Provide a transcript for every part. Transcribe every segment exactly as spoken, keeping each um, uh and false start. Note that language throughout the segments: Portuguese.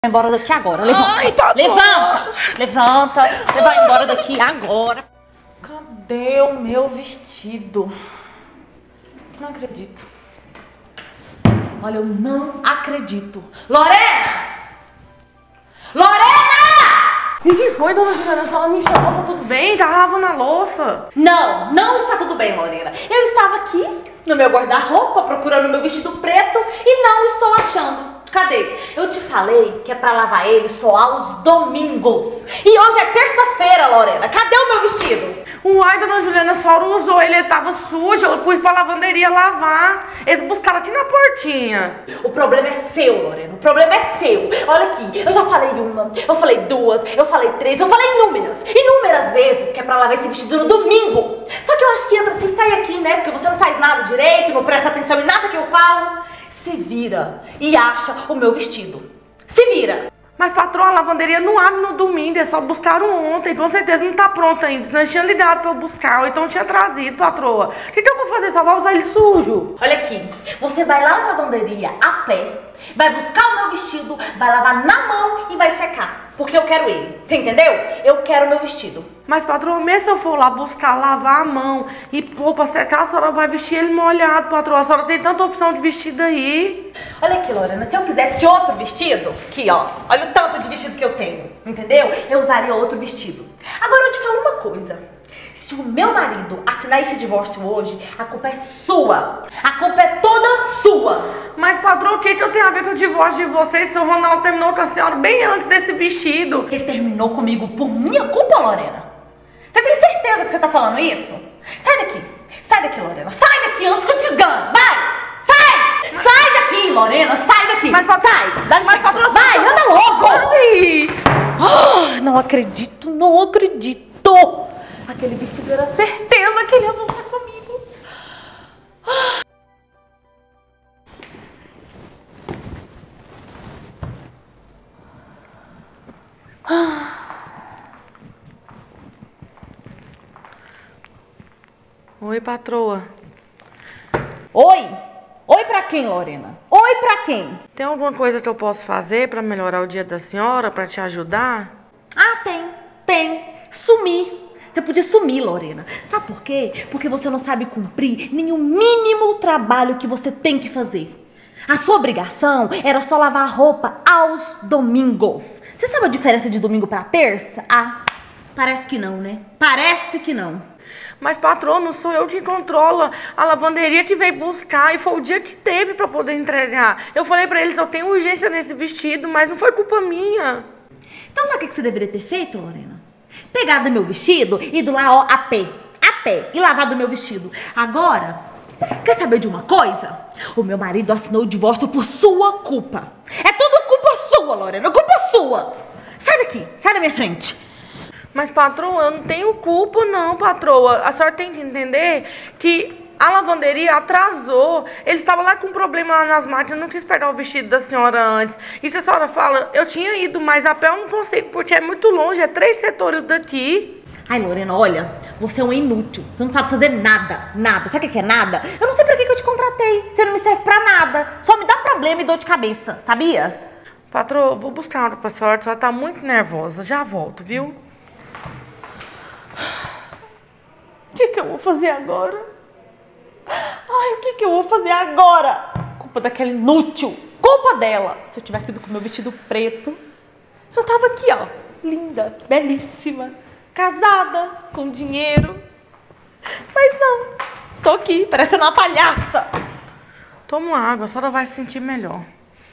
embora daqui agora, levanta. Ai, patroa. Levanta, levanta. Você vai embora daqui agora. Cadê o meu vestido? Não acredito. Olha, eu não acredito. Lorena! Lorena! O que foi, dona Juliana? A senhora me chamou, tá tudo bem? Tá lavando a louça. Não, não está tudo bem, Lorena. Eu estava aqui no meu guarda-roupa procurando meu vestido preto e não estou achando. Cadê? Eu te falei que é pra lavar ele só aos domingos. E hoje é terça-feira, Lorena. Cadê o meu vestido? Uai, dona Juliana, a senhora usou ele, ele tava sujo, eu pus pra lavanderia lavar. Eles buscaram aqui na portinha. O problema é seu, Lorena. O problema é seu. Olha aqui, eu já falei uma, eu falei duas, eu falei três, eu falei inúmeras, inúmeras vezes que é pra lavar esse vestido no domingo. Só que eu acho que entra aqui e sai aqui, né? Porque você não faz nada direito, não presta atenção em nada que eu falo. Se vira e acha o meu vestido. Se vira. Mas, patroa, a lavanderia não abre no domingo, é só buscaram ontem. Com certeza não tá pronto ainda. Senão eles tinham ligado pra eu buscar, ou então tinha trazido, patroa. O que, que eu vou fazer? Só vou usar ele sujo. Olha aqui, você vai lá na lavanderia a pé, vai buscar o meu vestido, vai lavar na mão e vai secar. Porque eu quero ele, você entendeu? Eu quero o meu vestido. Mas, patroa, mesmo se eu for lá buscar, lavar a mão e pôr pra secar, a senhora vai vestir ele molhado, patroa. A senhora tem tanta opção de vestido aí. Olha aqui, Lorena, se eu quisesse outro vestido, aqui, ó, olha o tanto de vestido que eu tenho, entendeu? Eu usaria outro vestido. Agora eu te falo uma coisa. Se o meu marido assinar esse divórcio hoje, a culpa é sua. A culpa é toda sua. Mas, patroa, o que, que eu tenho a ver com o divórcio de vocês? Seu Ronaldo terminou com a senhora bem antes desse vestido. Ele terminou comigo por minha culpa, Lorena? Você tem certeza que você tá falando isso? Sai daqui. Sai daqui, Lorena. Sai daqui antes que eu te esgano. Vai! Sai! Sai daqui, Lorena. Sai daqui. Mas, patroa, sai. Dá mas, patroa, vai, anda logo. Ai. Ah, não acredito, não acredito. Aquele vestido era certeza que ele ia voltar comigo. Ah. Ah. Oi, patroa. Oi? Oi pra quem, Lorena? Oi pra quem? Tem alguma coisa que eu posso fazer pra melhorar o dia da senhora, pra te ajudar? Ah, tem, tem. Sumir. Você podia sumir, Lorena. Sabe por quê? Porque você não sabe cumprir nenhum mínimo trabalho que você tem que fazer. A sua obrigação era só lavar a roupa aos domingos. Você sabe a diferença de domingo pra terça? Ah, parece que não, né? Parece que não. Mas, patroa, não sou eu que controla. A lavanderia que veio buscar e foi o dia que teve pra poder entregar. Eu falei pra eles, eu tenho urgência nesse vestido, mas não foi culpa minha. Então sabe o que você deveria ter feito, Lorena? Pegado meu vestido e ido lá, ó, a pé. A pé. E lavado meu vestido. Agora, quer saber de uma coisa? O meu marido assinou o divórcio por sua culpa. É tudo culpa sua, Lorena. Culpa sua. Sai daqui. Sai da minha frente. Mas, patroa, eu não tenho culpa não, patroa. A senhora tem que entender que a lavanderia atrasou. Eles estavam lá com um problema lá nas máquinas, não quis pegar o vestido da senhora antes. E se a senhora fala, eu tinha ido, mas a pé eu não consigo, porque é muito longe, é três setores daqui. Ai, Lorena, olha, você é um inútil. Você não sabe fazer nada, nada. Sabe o que é nada? Eu não sei pra que que eu te contratei. Você não me serve pra nada. Só me dá problema e dor de cabeça, sabia? Patroa, vou buscar uma pra senhora, a senhora tá muito nervosa. Já volto, viu? O que que eu vou fazer agora? Ai, o que que eu vou fazer agora? Culpa daquela inútil. Culpa dela. Se eu tivesse ido com meu vestido preto, eu tava aqui, ó. Linda, belíssima, casada, com dinheiro. Mas não. Tô aqui, parecendo uma palhaça. Toma uma água, a senhora vai se sentir melhor.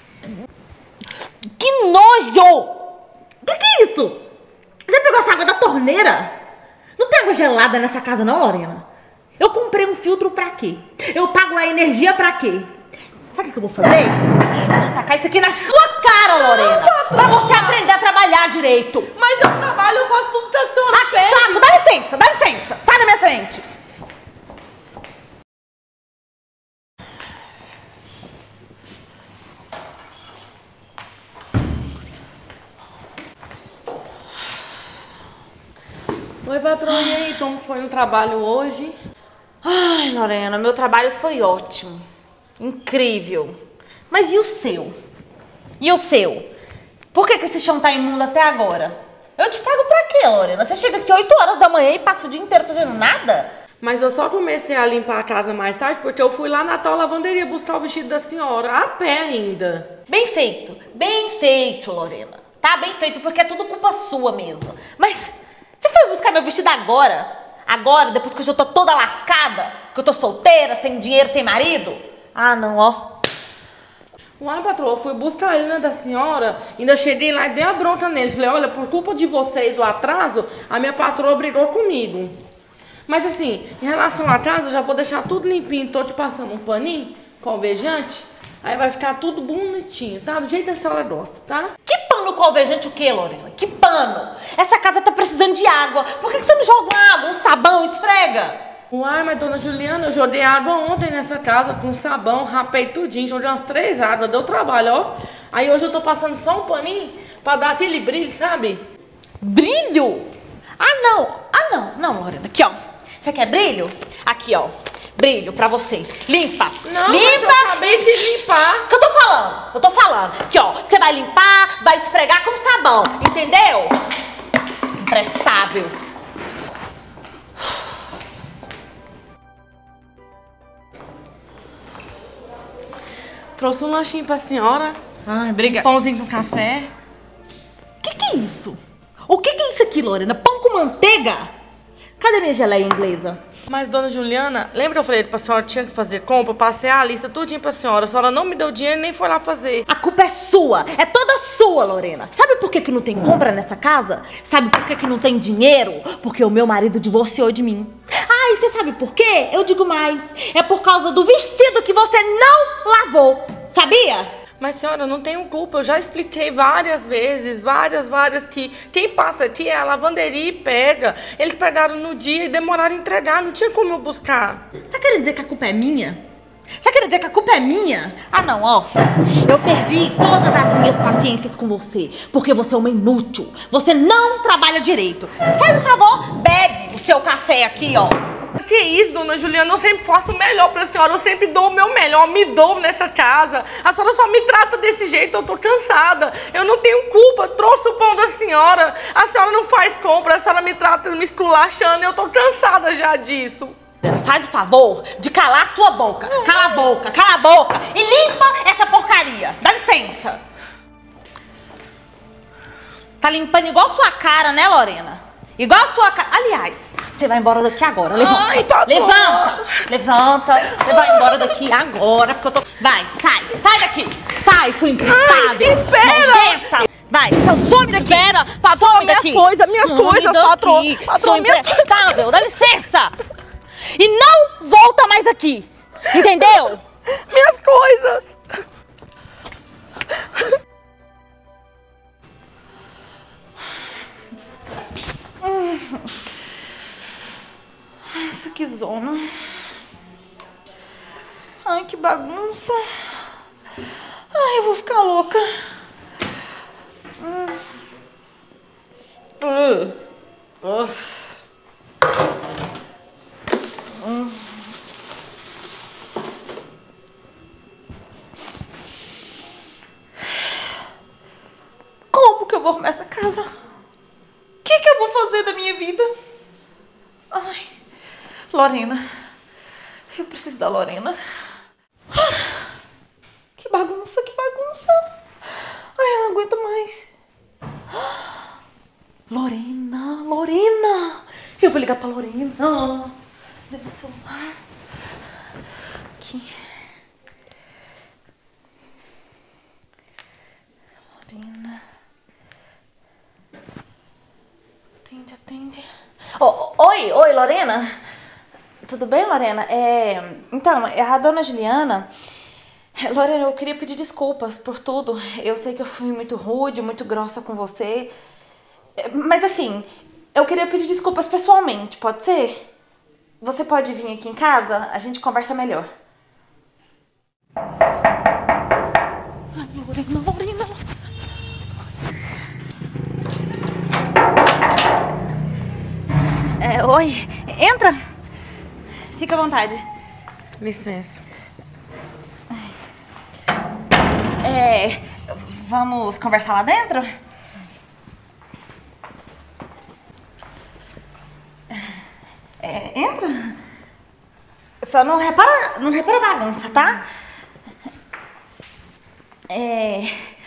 Que nojo! O que que é isso? Você pegou essa água da torneira? Não tem água gelada nessa casa não, Lorena? Eu comprei um filtro pra quê? Eu pago a energia pra quê? Sabe o que eu vou fazer? Eu vou tacar isso aqui na sua cara, Lorena. Pra você aprender a trabalhar direito. Mas eu trabalho, eu faço tudo que a senhora Ah, que saco! Dá licença, dá licença. Sai da minha frente. Oi, patroa, e aí, como foi o trabalho hoje? Ai, Lorena, meu trabalho foi ótimo. Incrível. Mas e o seu? E o seu? Por que que esse chão tá imundo até agora? Eu te pago pra quê, Lorena? Você chega aqui oito horas da manhã e passa o dia inteiro fazendo nada? Mas eu só comecei a limpar a casa mais tarde porque eu fui lá na tal lavanderia buscar o vestido da senhora, a pé ainda. Bem feito, bem feito, Lorena. Tá bem feito porque é tudo culpa sua mesmo. Mas você foi buscar meu vestido agora? Agora, depois que eu já tô toda lascada? Que eu tô solteira, sem dinheiro, sem marido? Ah, não, ó. Uai, patroa, eu fui buscar ele, né, da senhora, ainda cheguei lá e dei a bronca neles. Falei, olha, por culpa de vocês, o atraso, a minha patroa brigou comigo. Mas assim, em relação à casa, eu já vou deixar tudo limpinho, tô te passando um paninho com alvejante, aí vai ficar tudo bonitinho, tá? Do jeito que a senhora gosta, tá? Que pano com alvejante o quê, Lorena? Que pano? Essa casa tá precisando de água. Por que que você não joga uma água, um sabão, esfrega? Uai, mas dona Juliana, eu joguei água ontem nessa casa com sabão, rapei tudinho, joguei umas três águas, deu trabalho, ó. Aí hoje eu tô passando só um paninho pra dar aquele brilho, sabe? Brilho? Ah, não. Ah, não. Não, Lorena. Aqui, ó. Você quer brilho? Aqui, ó. Brilho pra você. Limpa. Não, limpa. mas eu acabei de limpar. O que eu tô falando? Eu tô falando. Aqui, ó. Você vai limpar, vai esfregar com sabão. Entendeu? Imprestável. Trouxe um lanchinho pra senhora. Ai, obrigada. Um pãozinho com café. O que que é isso? O que que é isso aqui, Lorena? Pão com manteiga? Cadê minha geleia inglesa? Mas, dona Juliana, lembra que eu falei pra senhora que tinha que fazer compra? Eu passei a lista tudinho pra senhora. A senhora não me deu dinheiro e nem foi lá fazer. A culpa é sua. É toda sua, Lorena. Sabe por que que não tem compra nessa casa? Sabe por que que não tem dinheiro? Porque o meu marido divorciou de mim. Ah, e você sabe por quê? Eu digo mais. É por causa do vestido que você não lavou. Sabia? Mas, senhora, eu não tenho culpa. Eu já expliquei várias vezes, várias, várias, que quem passa aqui é a lavanderia e pega. Eles pegaram no dia e demoraram a entregar. Não tinha como eu buscar. Você quer dizer que a culpa é minha? Você quer dizer que a culpa é minha? Ah, não, ó. Eu perdi todas as minhas paciências com você. Porque você é uma inútil. Você não trabalha direito. Faz o favor, bebe o seu café aqui, ó. Que isso, dona Juliana? Eu sempre faço o melhor pra senhora. Eu sempre dou o meu melhor. Me dou nessa casa. A senhora só me trata desse jeito. Eu tô cansada. Eu não tenho culpa. Trouxe o pão da senhora. A senhora não faz compra. A senhora me trata me esculachando. Eu tô cansada já disso. Faz o favor de calar sua boca. Cala a boca, cala a boca. E limpa essa porcaria. Dá licença. Tá limpando igual sua cara, né, Lorena? Igual a sua cara. Aliás, você vai embora daqui agora. Levanta. Ai, levanta. Levanta. Você vai embora daqui agora, porque eu tô... Vai, sai. Sai daqui. Sai, sua imprestável. Espera. Nojenta. Vai, some daqui. Espera. Patroa, minhas daqui. coisas, minhas some coisas, daqui. patroa. Patroa, Sua minhas... imprestável. Dá licença. E não volta mais aqui. Entendeu? Minhas coisas. Nossa, que zona. Ai, que bagunça. Ai, eu vou ficar louca. Hum. Uh. Nossa. Hum. Como que eu vou arrumar essa casa? O que que eu vou fazer da minha vida? Ai, Lorena. Eu preciso da Lorena. Que bagunça, que bagunça. Ai, eu não aguento mais. Lorena, Lorena. Eu vou ligar pra Lorena. Dê meu celular. Aqui. Lorena. Atende, atende. Oh, oi, oi, Lorena. Tudo bem, Lorena? É, então, é a dona Juliana. Lorena, eu queria pedir desculpas por tudo. Eu sei que eu fui muito rude, muito grossa com você. Mas assim, eu queria pedir desculpas pessoalmente, pode ser? Você pode vir aqui em casa? A gente conversa melhor. Ai, Lorena, Lorena. É, oi, entra. Fica à vontade. Licença. É, Vamos conversar lá dentro? É, entra. Só não repara, não repara a bagunça, tá? É...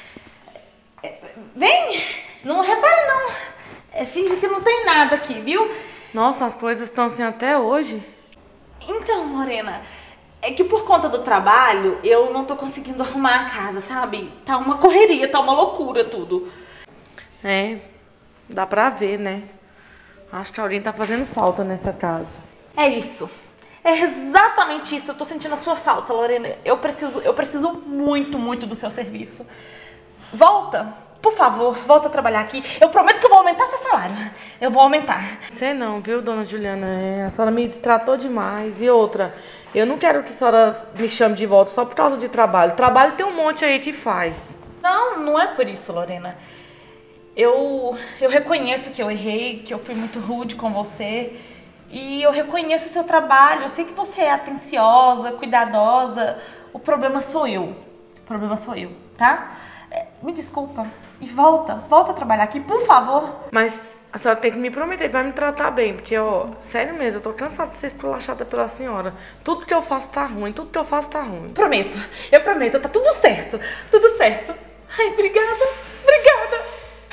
Vem! Não repara, não. É, finge que não tem nada aqui, viu? Nossa, as coisas estão assim até hoje. Então, Morena, é que por conta do trabalho, eu não tô conseguindo arrumar a casa, sabe? Tá uma correria, tá uma loucura tudo. É, dá pra ver, né? Acho que a Aurinha tá fazendo falta nessa casa. É isso. É exatamente isso. Eu tô sentindo a sua falta, Lorena. Eu preciso, eu preciso muito, muito do seu serviço. Volta, por favor, volta a trabalhar aqui. Eu prometo que eu vou aumentar seu salário. Eu vou aumentar. Sei não, viu, dona Juliana? É, a senhora me tratou demais. E outra, eu não quero que a senhora me chame de volta só por causa de trabalho. Trabalho tem um monte aí que faz. Não, não é por isso, Lorena. Eu, eu reconheço que eu errei, que eu fui muito rude com você. E eu reconheço o seu trabalho. Eu sei que você é atenciosa, cuidadosa. O problema sou eu. O problema sou eu, tá? É, me desculpa. E volta, volta a trabalhar aqui, por favor. Mas a senhora tem que me prometer pra me tratar bem. Porque, ó, sério mesmo, eu tô cansada de ser esculachada pela senhora. Tudo que eu faço tá ruim, tudo que eu faço tá ruim. Prometo, eu prometo, tá tudo certo, tudo certo. Ai, obrigada, obrigada.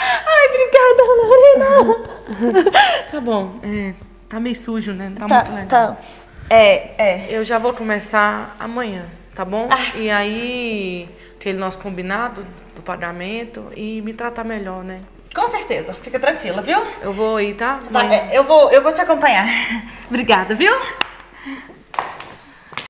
Ai, obrigada, Lorena. Tá bom, é, tá meio sujo, né? Não tá, Tá, muito legal. tá. É, é. Eu já vou começar amanhã, tá bom? Ah. E aí, aquele nosso combinado do pagamento e me tratar melhor, né? Com certeza, fica tranquila, viu? Eu vou ir, tá? Vai, é, eu, vou, eu vou te acompanhar. Obrigada, viu?